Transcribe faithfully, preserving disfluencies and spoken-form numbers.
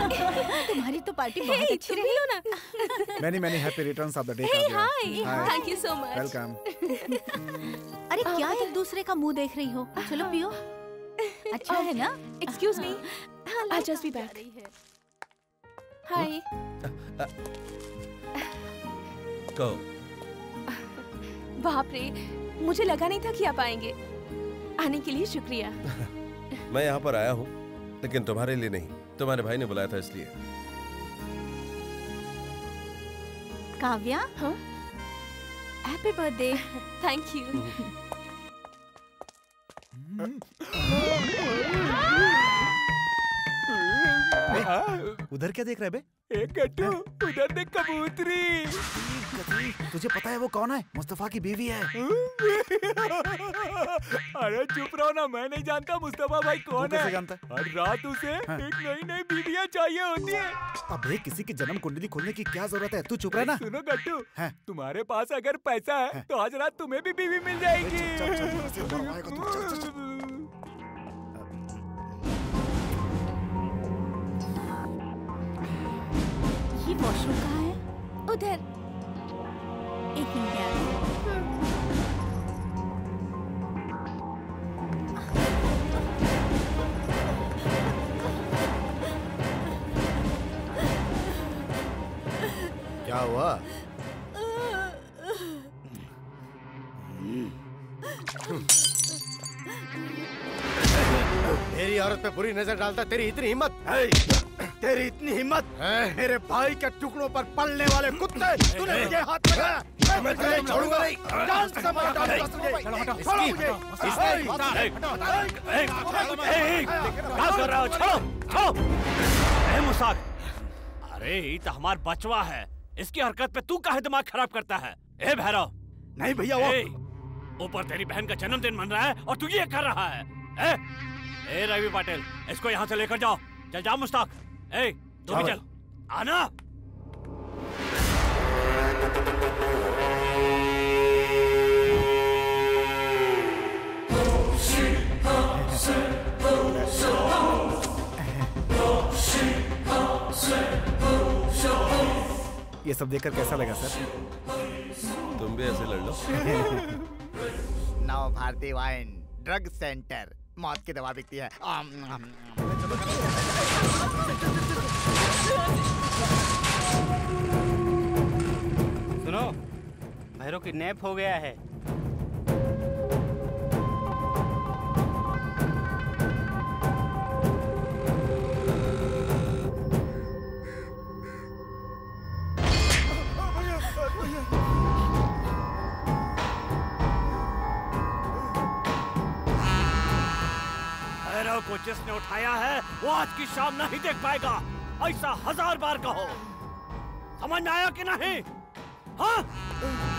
तुम्हारी तो पार्टी बहुत अच्छी रही हो ना। Many many happy returns of the day. Hey, hi. hi. Thank you so much. Welcome. अरे क्या एक दूसरे का मुंह देख रही हो? चलो पियो। अच्छा है ना? Excuse me. I'll just be back. Hi. Go. बाप रे, मुझे लगा नहीं था कि आप आएंगे। आने के लिए शुक्रिया। मैं यहाँ पर आया हूँ, लेकिन तुम्हारे लिए नहीं, तुम्हारे भाई ने बुलाया था इसलिए। काव्या? हाँ? Happy birthday. Thank you. उधर क्या देख रहे बे? एक गट्टू, उधर देख कबूतरी। तुझे पता है वो कौन है? मुस्तफा की बीवी है। अरे चुप रहो ना, मैं नहीं जानता मुस्तफा भाई कौन है। कैसे जानता है? हर रात उसे हाँ। एक नई नई बीवियां चाहिए होती है। अबे किसी की जन्म कुंडली खोलने की क्या जरूरत है? तू चुप रह ना। सुनो गट्टू, हाँ। तुम्हारे पास अगर पैसा है तो आज रात तुम्हें भी बीवी मिल जाएगी। चल, चल, चल, चल, चल, चल, चल, चल। ये वॉशरूम कहाँ है? उधर। एक मिनट यार। क्या हुआ? मेरी औरत पे बुरी नजर डालता, तेरी इतनी हिम्मत? तेरी इतनी हिम्मत? मेरे भाई के टुकड़ों पर पलने वाले कुत्ते, तूने मुझे हाथ लगाया। मैं तुझे छोड़ूंगा नहीं। जान से मार डालूंगा तुझे। छोड़ो मुझे। क्या कर रहा हो? छोड़ो, छोड़ो। ए मुसाक, अरे ये तो हमार बचवा है, इसकी हरकत पे तू काहे दिमाग खराब करता है? ए भैरव। नहीं भैया, वो ऊपर तेरी बहन का जन्मदिन मन रहा है और तू ये कर रहा है। ए, ए रवि पाटिल, इसको यहाँ से लेकर जाओ। चल जाओ मुस्ताक। ए, तू भी चल। आना। ये सब देखकर कैसा लगा सर? तुम भी ऐसे लड़ लो। नव भारती वाइन ड्रग सेंटर, मौत की दवा बिकती है। आम, आम, सुनो, भैरव किडनैप हो गया है। भैरव को जिसने उठाया है वो आज की शाम नहीं देख पाएगा। ऐसा हजार बार कहो। समझ में आया कि नहीं? हाँ?